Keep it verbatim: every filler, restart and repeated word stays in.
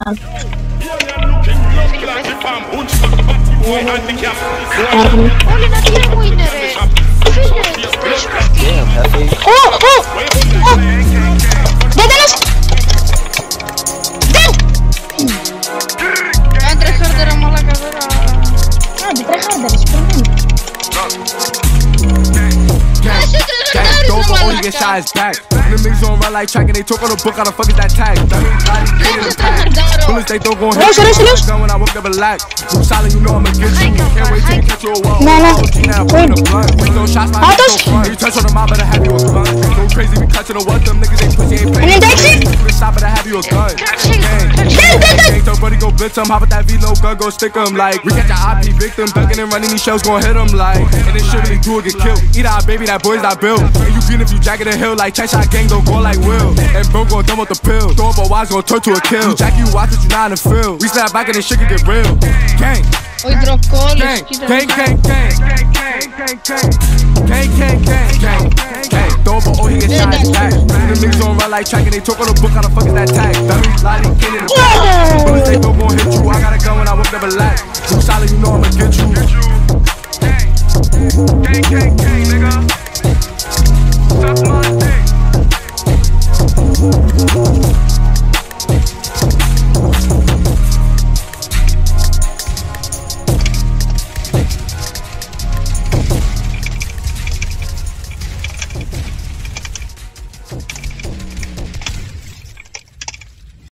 Olha na tia winner. Oh, oh, oh. Dédalos. Dad. Entre Deathadder sama la carrera. Ah, di Deathadder sebenarnya. Don't go only get shots back. The niggas on run like track and they talk on the book. How the fuck is that tag? Bullets they don't go hit. Gun when I woke up a lack. I'm silent, you know I'ma get you. Can't wait till you catch you a wall. Nah, nah. Wait. No shots, my so fun. You touch on the mob, better have you a gun. Go crazy, we clutching the what them niggas ain't pussy, ain't paying. Stop, better have you a gun. Gang, so buddy go blitz them. Hop with that V, no gun, go stick them. Like, we catch a I P victim, ducking and running these shells, gon' hit them. Like, and this shit really do it, get killed. Eat our baby, that boy's not built. And you green if you jacket the hill, like Chai gang, don't go like Will. And bro gon' dumb with the pill. Throw up a wise, gon' turn to a kill. You jack, you watch what you not in the field. We snap back and this shit can get real. Gang. Oj, drokoli. Gang, gang, gang, gang, gang, gang, gang, gang, gang, gang, gang, gang. Throw up a oh, he get shot back. The niggas on run like track and they talk on the book. How the fuck is that tag? Dummy, lottie, kid in the back. Bullets they don't gon' hit you. I got a gun when I whip never lack. You solid, you know I'ma get you. Gang, gang, gang, gang, nigga.